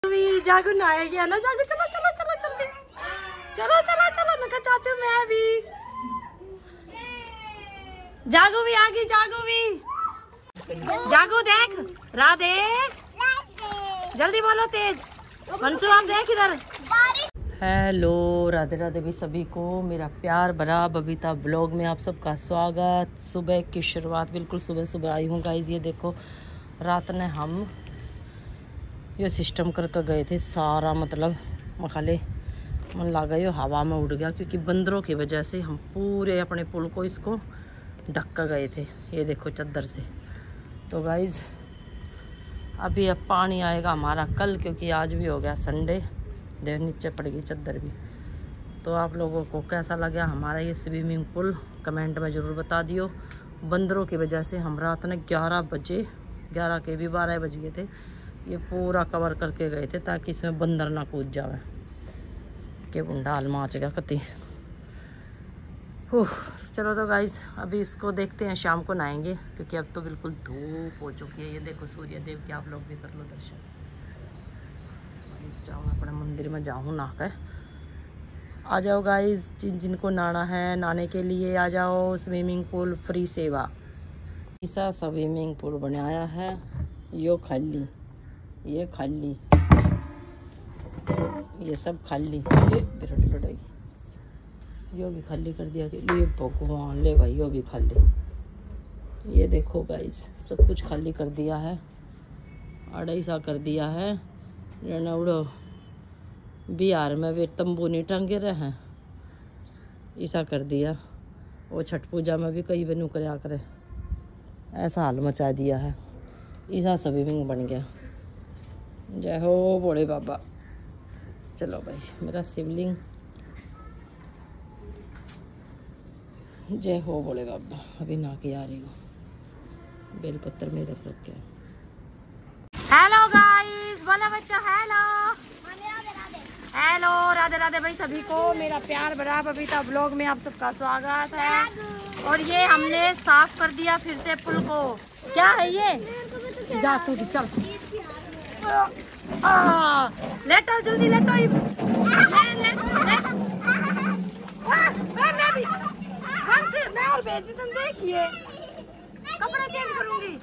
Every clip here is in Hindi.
जागू नहाया गया ना। जागू चलो चलो चलो जल्दी चलो चलो चलो ना चाचू मैं भी। जागू भी आ गई। जागू भी जागू देख राधे जल्दी बोलो तेज। मंसू हम देख इधर। हेलो राधे राधे भी सभी को मेरा प्यार भरा बबीता ब्लॉग में आप सबका स्वागत। सुबह की शुरुआत बिल्कुल सुबह सुबह आई हूँ गाइज। ये देखो रात ने हम ये सिस्टम करके गए थे सारा, मतलब मखाले मन लगा ये हवा में उड़ गया क्योंकि बंदरों की वजह से हम पूरे अपने पुल को इसको ढक कर गए थे। ये देखो चद्दर से। तो गाइज अभी अब पानी आएगा हमारा कल, क्योंकि आज भी हो गया संडे। देख नीचे पड़ गई चद्दर भी। तो आप लोगों को कैसा लगा हमारा ये स्विमिंग पूल कमेंट में ज़रूर बता दियो। बंदरों की वजह से हम रात ने 11 बजे 11 के भी 12 बज गए थे, ये पूरा कवर करके गए थे ताकि इसमें बंदर ना कूद जावे। के बुंडाल माच गया कति। चलो तो गाइज अभी इसको देखते हैं, शाम को नहाएंगे क्योंकि अब तो बिल्कुल धूप हो चुकी है। ये देखो सूर्य देव के आप लोग भी कर लो दर्शन। जाऊँ अपने मंदिर में जाऊँ नहा कर। आ जाओ गाइज जिनको नहाना है नहाने के लिए आ जाओ। स्विमिंग पूल फ्री सेवा। ऐसा स्विमिंग पूल बनाया है। यो खाली ये खाली ये सब खाली। ये बिरट लड़ाई यो भी खाली कर दिया। ये भगवान ले भाई यो भी खाली। ये देखो गाइस सब कुछ खाली कर दिया है। अढ़ाई सा कर दिया है। उड़ो बिहार में वे तंबू नहीं टंगे रहे हैं, ऐसा कर दिया। वो छठ पूजा में भी कई बनू कराया करे, ऐसा हाल मचा दिया है। ऐसा स्विमिंग बन गया। जय हो भोले बाबा। चलो भाई मेरा शिवलिंग। जय हो भोले बाबा। अभी ना के आ रही हूँ। बेलपत्र में रख रखे। हेलो गाइस बोला बच्चा हेलो हेलो राधे राधे भाई सभी को मेरा प्यार भरा बबीता ब्लॉग में आप सबका स्वागत है। और ये हमने साफ कर दिया फिर से पुल को। क्या है ये? जा तू चल। लेटो जल्दी लेटो। मैं और बेटी तुम देखिए कपड़े चेंज करूंगी।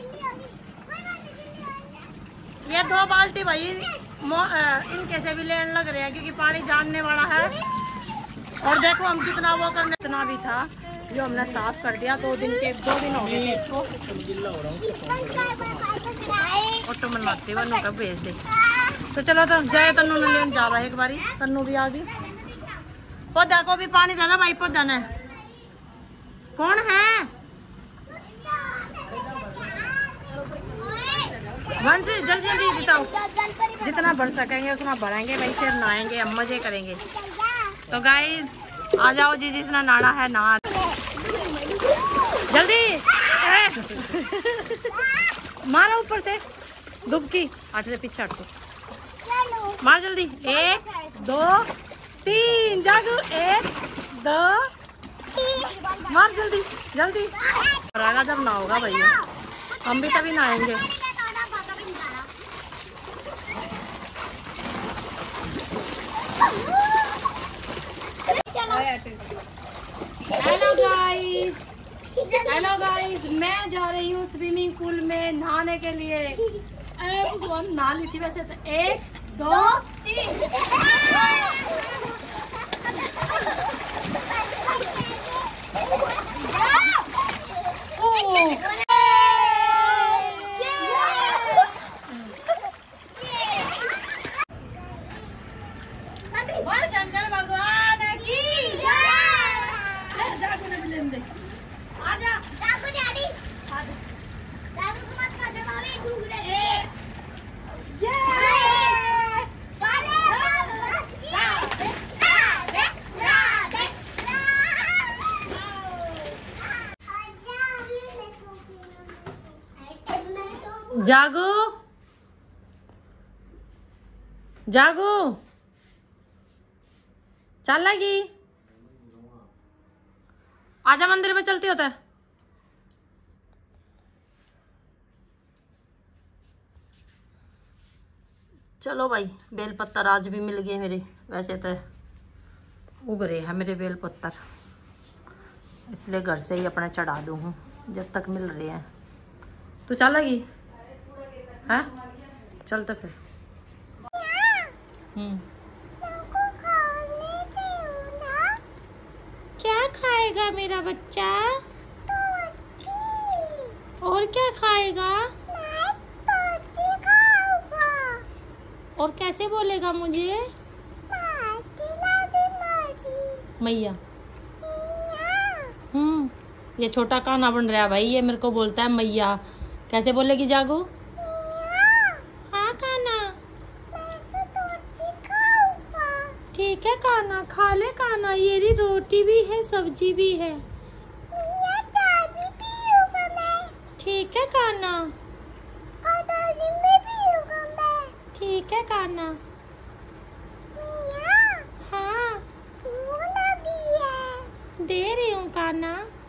ये 2 बाल्टी भाई इनके से भी लेने लग रहे हैं क्योंकि पानी जानने वाला है। और देखो हम कितना वो करने इतना भी था जो हमने साफ कर दिया। 2 दिन हो गए थे इसको। ऑटो मनाते बनो का भेज दे। तो चलो तो जय तन्नू ने लेने जा रहा है एक बारी। तन्नू भी आ गई। पौधा को भी पानी देना भाई। पौधा ने कौन है? वंशी जल्दी जल्दी बताओ। जितना भर सकेंगे उतना भरेंगे भाई, फिर नहाएंगे हम मजे करेंगे। तो गाइस आ जाओ जी जितना नाड़ा है नहा जल्दी। मारो ऊपर से डुबकी। हट से पीछे हट को मार जल्दी। 1 2 3 जादू 1 2 मार जल्दी जल्दी। रागा जब ना होगा भैया हम भी तभी नहाएंगे। हेलो गाइस मैं जा रही हूँ स्विमिंग पूल में नहाने के लिए। नहा ली थी वैसे तो। 1 2 3 शंकर भगवान की जागू ने मिलन दे। आजा जागू डैडी आजा। जागू को मत कर दे भाभी डूब रहे। ये जागू जागू चल लगी। आजा मंदिर में चलती होता है। चलो भाई, बेल पत्तर आज भी मिल गए मेरे। वैसे तो उग रहे हैं मेरे बेल पत्तर, इसलिए घर से ही अपने चढ़ा दूँ हूँ जब तक मिल रहे हैं। तू चलेगी? हैं? चल तो फिर। क्या खाएगा मेरा बच्चा? और क्या खाएगा? और कैसे बोलेगा मुझे? मैया। ये छोटा काना बन रहा है भाई, ये मेरे को बोलता है मैया। कैसे बोलेगी जागो? हाँ काना। ठीक है काना, खा ले काना, ये रही रोटी भी है सब्जी भी है। ठीक है काना। ठीक है काना। हाँ दे रही हूँ काना।